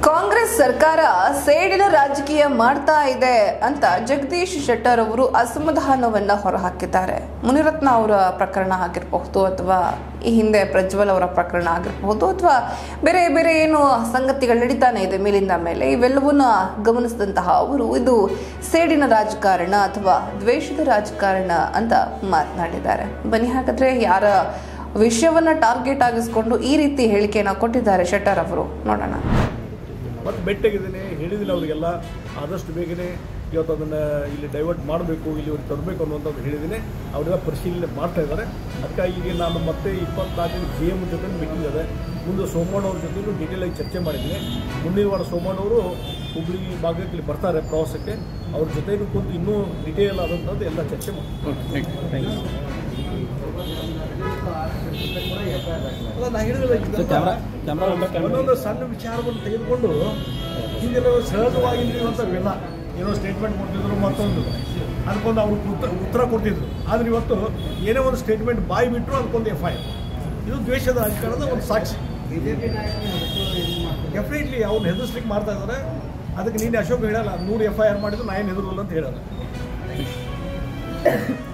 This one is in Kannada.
ಕಾಂಗ್ರೆಸ್ ಸರ್ಕಾರ ಸೇಡಿನ ರಾಜಕೀಯ ಮಾಡ್ತಾ ಇದೆ ಅಂತ ಜಗದೀಶ್ ಶೆಟ್ಟರ್ ಅವರು ಅಸಮಾಧಾನವನ್ನ ಹೊರಹಾಕಿದ್ದಾರೆ. ಮುನಿರತ್ನ ಅವರ ಪ್ರಕರಣ ಆಗಿರಬಹುದು ಅಥವಾ ಈ ಹಿಂದೆ ಪ್ರಜ್ವಲ್ ಅವರ ಪ್ರಕರಣ ಆಗಿರಬಹುದು ಅಥವಾ ಬೇರೆ ಬೇರೆ ಏನು ಸಂಗತಿಗಳು ನಡೀತಾನೆ ಇದೆ ಮೇಲಿಂದ ಮೇಲೆ, ಇವೆಲ್ಲವನ್ನ ಗಮನಿಸಿದಂತಹ ಅವರು ಇದು ಸೇಡಿನ ರಾಜಕಾರಣ ಅಥವಾ ದ್ವೇಷದ ರಾಜಕಾರಣ ಅಂತ ಮಾತನಾಡಿದ್ದಾರೆ. ಬನ್ನಿ ಹಾಗಾದ್ರೆ ಯಾರ ವಿಷಯವನ್ನ ಟಾರ್ಗೆಟ್ ಆಗಿಸ್ಕೊಂಡು ಈ ರೀತಿ ಹೇಳಿಕೆಯನ್ನು ಕೊಟ್ಟಿದ್ದಾರೆ ಶೆಟ್ಟರ್ ಅವರು, ನೋಡೋಣ. ಮತ್ತು ಬೆಟ್ಟಾಗಿದ್ದೇನೆ ಹೇಳಿದಿಲ್ಲ ಅವರಿಗೆಲ್ಲ, ಆದಷ್ಟು ಬೇಗನೆ ಇವತ್ತು ಅದನ್ನು ಇಲ್ಲಿ ಡೈವರ್ಟ್ ಮಾಡಬೇಕು, ಇಲ್ಲಿ ಅವ್ರಿಗೆ ತರಬೇಕು ಅನ್ನುವಂಥದ್ದು ಹೇಳಿದ್ದೀನಿ. ಅವರೆಲ್ಲ ಪರಿಶೀಲನೆ ಮಾಡ್ತಾ ಇದ್ದಾರೆ. ಅದಕ್ಕಾಗಿ ಈಗ ನಾನು ಮತ್ತೆ 24 GM ಜೊತೆ ಮೀಟಿಂಗ್ ಇದೆ. ಮುಂದೆ ಸೋಮಣ್ಣ ಅವ್ರ ಜೊತೆಲೂ ಡೀಟೇಲಾಗಿ ಚರ್ಚೆ ಮಾಡಿದ್ದೀನಿ. ಮುಂದಿನ ವಾರ ಸೋಮಣ್ಣ ಅವರು ಹುಬ್ಬಳ್ಳಿ ಭಾಗಕ್ಕೆ ಇಲ್ಲಿ ಬರ್ತಾರೆ ಪ್ರವಾಸಕ್ಕೆ. ಅವ್ರ ಜೊತೆಗೂ ಕೂತು ಇನ್ನೂ ಡಿಟೇಲ್ ಆದಂಥದ್ದು ಎಲ್ಲ ಚರ್ಚೆ ಮಾಡಿ. ನಾ ಹೇಳಿದ್ರೆ ಒಂದೊಂದು ಸಣ್ಣ ವಿಚಾರವನ್ನು ತೆಗೆದುಕೊಂಡು ಹಿಂದೆಲ್ಲ ಸಹಜವಾಗಿರುವಂಥವೆಲ್ಲ ಏನೋ ಸ್ಟೇಟ್ಮೆಂಟ್ ಕೊಡ್ತಿದ್ರು, ಮತ್ತೊಂದು ಅದಕ್ಕೊಂದು ಅವ್ರು ಉತ್ತರ ಕೊಡ್ತಿದ್ರು. ಆದರೆ ಇವತ್ತು ಏನೇ ಒಂದು ಸ್ಟೇಟ್ಮೆಂಟ್ ಬಾಯಿ ಬಿಟ್ಟರು ಅದಕ್ಕೊಂದು FIR. ಇದು ದ್ವೇಷದ ರಾಜಕಾರಣದ ಒಂದು ಸಾಕ್ಷಿ. ಡೆಫಿನೆಟ್ಲಿ ಅವ್ರನ್ನ ಹೆದರ್ಸ್ಲಿಕ್ಕೆ ಮಾಡ್ತಾ ಇದ್ದಾರೆ. ಅದಕ್ಕೆ ನೀನು ಅಶೋಕ್ ಹೇಳಲ್ಲ 100 FIR ಮಾಡಿದ್ರು ನಾ ಏನು ಹೆದರಲ್ಲ ಅಂತ ಹೇಳೋದು.